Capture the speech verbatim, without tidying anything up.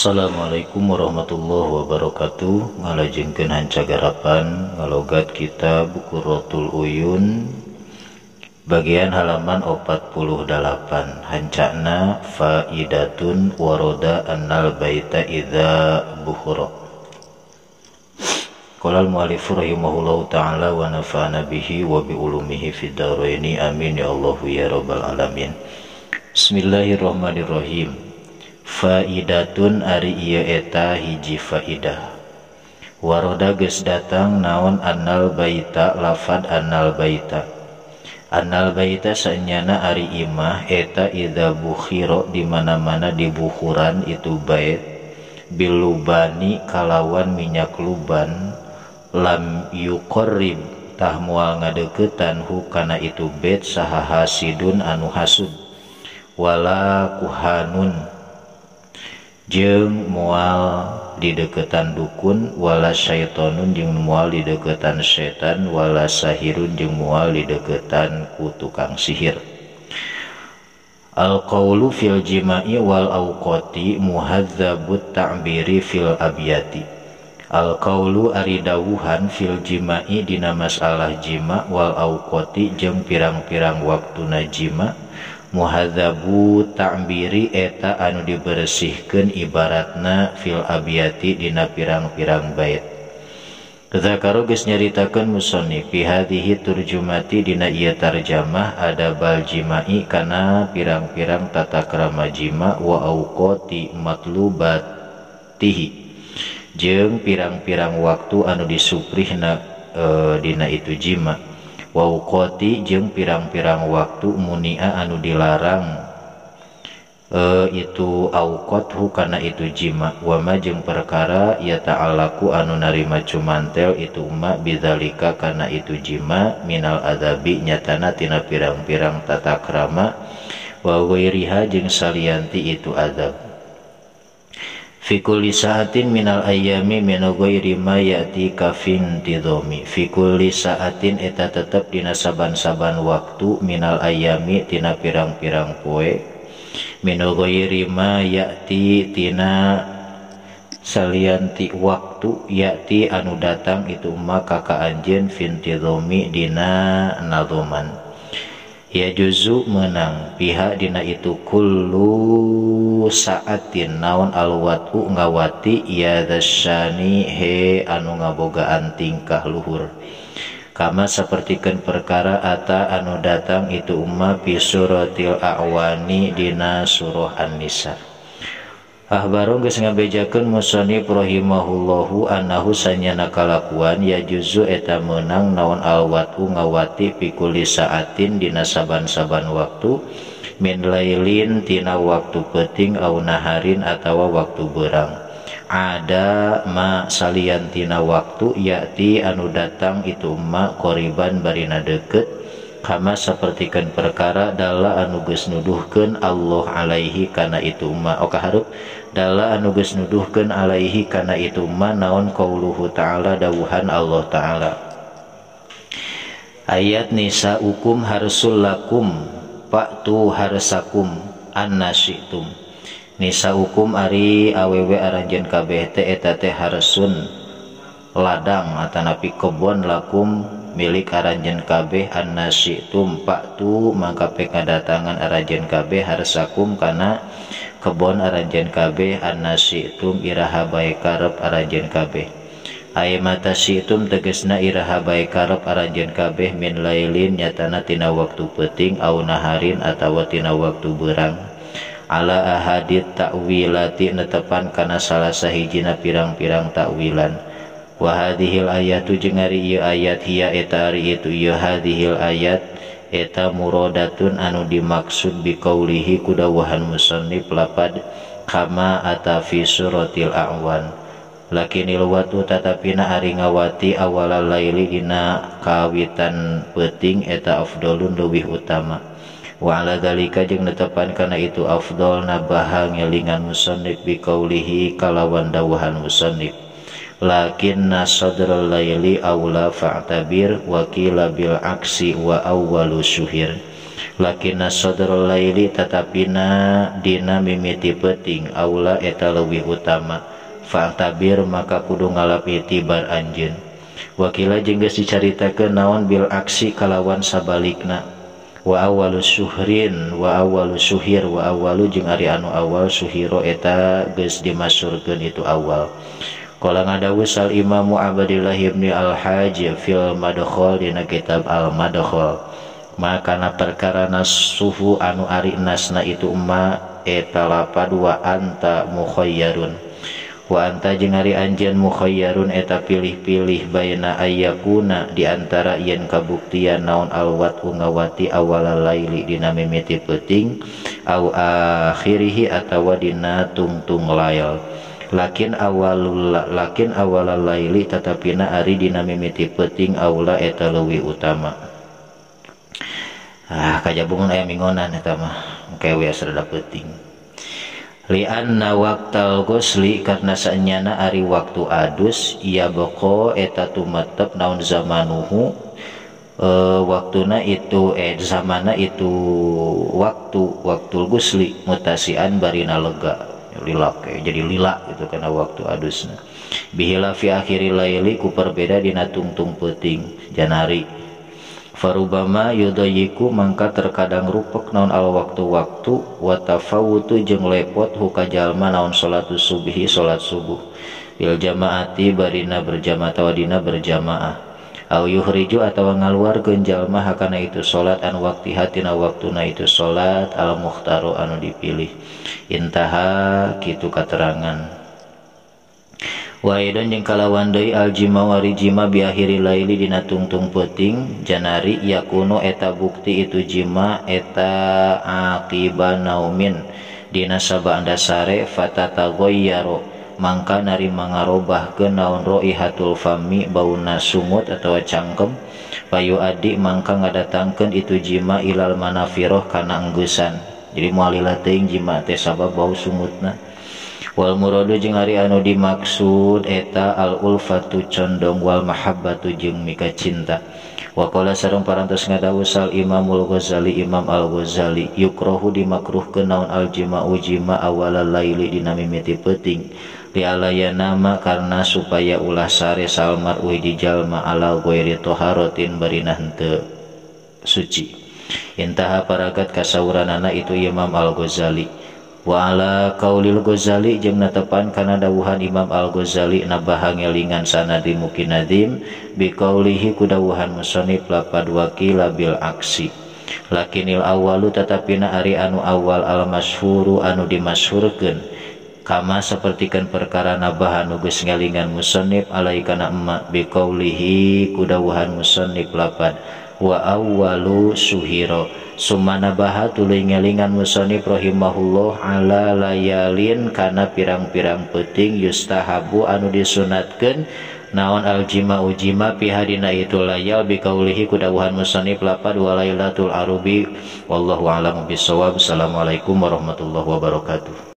Assalamualaikum warahmatullahi wabarakatuh. Ngalajengkeun hancagarapan ngalogat kitab Qurratul Uyun bagian halaman empat puluh delapan. Hancana faidatun waroda annal baita idza bukhura. Qala al-mu'allif rahimahullahu ta'ala wa nafa'ana bihi wa bi ulumihi fid dharaini amin ya Allah ya rabbal alamin. Bismillahirrahmanirrahim. Faidatun ari ieu eta hiji faidah. Waroda geus datang naon annal baita lafad annal baita. Annal baita saenyana ari imah eta idza bukhira di mana-mana dibukuran itu bait bilubani kalawan minyak luban lam yuqarrib tah moal ngadeuketan hu kana itu bait saha hasidun anu hasud wala kuhanun jeung moal di deketan dukun wala syaitonun jeung moal di deketan setan wala sahirun jeung moal di deketan ku tukang sihir. Al qaulu fil jima'i wal awqati muhadzabut ta'biri fil abyati. Al qaulu ari dawuhan fil jima'i dina masalah jima wal awqati jeung pirang-pirang waktuna jima muhadzabu ta'biri eta anu dibersihkeun ibaratna fil abiyati dina pirang-pirang bait. Zakaro geus nyaritakeun musannif fi hadhihi turjumati dina ieu tarjamah adabal jima'i kana pirang-pirang tata krama jima wa auqati matlubatihi jeung pirang-pirang waktu anu disuprihna e, dina itu jima. Wauqati jeung pirang-pirang waktu munia anu dilarang e, itu auqat hu kana itu jima wama jeung perkara ya ta'alaku anu narima cumantel itu ma bidzalika kana itu jima minal adabi nyatana tina pirang-pirang tata krama wa ghairiha jeung salianti itu adab. Fi kulli sa'atin minal ayyami min ghairi ma ya'ti kafin tidhomi. Fi kulli sa'atin eta tetep dina saban-saban waktu minal ayyami tina pirang-pirang poe min ghairi ma ya'ti tina salianti waktu ya'ti anu datang itu maka ka anjeun fin tidhomi dina nadhoman. Ya juzu menang pihak dina itu kullu saatin naon alwatu ngawati ya dasyani he anu ngabogaan tingkah luhur kama sapertikeun perkara ata anu datang itu umma fi suratil a'wani dina surah An-Nisa. Ahbaru geus ngabejakeun musannif rahimahullahu annahu sanyana kalakuan ya juzu eta meunang naon alwatu ngawati fi kulli saatin dina saban-saban waktu min lailin tina waktu peuting au naharin atawa waktu beurang ada ma salian tina waktu yati anu datang itu ma qoriban barina deukeut kama sapertikeun perkara dalla anu geus nuduhkeun Allah alaihi kana itu ma oka harup dalla anu geus nuduhkeun alaihi kana itu ma naon qauluhu ta'ala dawuhan Allah ta'ala ayat nisa ukum harsul lakum fa'tu harsakum annasyitum. Nisa ukum ari awewe aranjeun kabeh teh eta teh harsun ladang atanapi kebon lakum milik aranjeun kabeh annasyitum fa'tu mangka pekadatangan aranjeun kabeh harsakum kana kebon aranjeun kabeh annasyitum iraha bae karep aranjeun kabeh. Ay mata syi'tum tegesna iraha bae karep aranjeun kabeh min lailin nyatana tina waktu peuting au naharin atawa tina waktu beurang ala ahadit ta'wilati netepan kana salah sahijina pirang-pirang ta'wilan. Wa hadhil ayatu jeung ari ieu ayat hiya eta ari itu ieu hadhil ayat eta muradatun anu dimaksud biqaulihi kudawahan musannif lapad kama ata fi suratil a'wan. Lakinil watu tatapina ari ngawati awalal laili dina kawitan peuting eta afdalun leuwih utama. Wa ala dzalika jeung netepan kana itu afdal nabaha ngelingan musannif biqaulihi kalawan dawuhan musannif lakinna sadral laili aula fa'tabir wa qila bil aksi wa awwalu syuhir. lakinna sadrul laili tatapina dina mimiti peuting aula eta leuwih utama fa'tabir maka kudu ngalap itibar anjeun. Wakila jeung geus dicaritakeun naon bil aksi kalawan sabalikna wa awalu syuhrin wa awalu syuhir wa awalu jeung ari anu awal syuhiro eta geus dimasyurkeun itu awal. Qala ngadawu sal Imam Abdillah ibn al-Hajj fil Madkhal dina kitab al-Madkhal maka na perkara nasuhu anu ari nasna itu ma eta lapad wa anta mukhayyarun wa anta jeung ari anjeun mukhayyarun eta pilih-pilih baina ayyakuna di antara yen kabuktian naon alwat ngawati awalal laili dina mimiti peuting au akhirih atawa dina tungtung lail. Lakin awalul lakin awalal laili tatapina ari dina mimiti peuting aula eta leuwih utama. Ah kajabungan aya mingonan eta mah kewe asrada peuting. Li anna waqtal ghusli karna saenyana ari waktu adus ia beko eta tumetep naon zamanuhu e, waktuna itu eh zamana itu waktu waktul ghusli mutasian barina lega lilak jadi lila gitu karena waktu adusna bihila fi akhiril laili ku perbeda dina tungtung peuting janari farubama yudayiku mangka terkadang rupek naon al waktu-waktu wa tafawutu jeung lepot huka jalma naon salatu subhi salat subuh bil jamaati barina berjamaah atawa dina berjamaah au yuhriju atawa ngaluarkeun jalma hakana itu salat an waqtiha tina waktuna itu salat al mukhtaru anu dipilih. Intaha kitu katerangan. Wa idan jeung kalawan deui al jima wari jima bi akhiril laili dina tungtung peuting janari yakunu eta bukti itu jima eta aqiba naumin dina sabanda sare fatataghayyaro mangka nari mangarobahkeun naon raihatul fami bauna sumut atawa cangkem payu adi mangka ngadatangkeun itu jima ilal manafiroh kana enggeusan. Jadi mualilah teuing jima teh sabab bau sumutna. Wal muradu jeung ari anu dimaksud eta al ulfatu condong wal mahabbatu jeung mika cinta. Wa qala sareng parantos ngadawu sal Imamul Ghazali Imam Al Ghazali yukrahu dimakruhkeun naon al jima'u jima awalal laili dina mimiti peuting li alayana karna supaya ulah sare salmar uhi di jalma ala ghairi taharatin barina henteu suci. Intaha paragat kasauranana itu Imam Al-Ghazali wa ala qaulil Ghazali jeung natepan kana dawuhan Imam Al-Ghazali nabaha ngelingan sanadi mungkin nadim bi qaulihi ku dawuhan musannif lapad wakila bil aksi lakinil awalu tatapina ari anu awal al masyhuru anu dimasyhurkeun kama sapertikeun perkara nabaha nu geus ngelingan musannif alaikana emma bi qaulihi ku dawuhan musannif lapad wa awwalu suhiro sumana baha tuluy ngelingan musannif rahimahullah ala layalin kana pirang-pirang peuting yustahabu anu disunatkeun naon aljima ujima pihadina itu layal bi qaulihi ku dawuhan musannif lapad wa lailatul arubi wallahu a'lam bissawab. Assalamualaikum warahmatullahi wabarakatuh.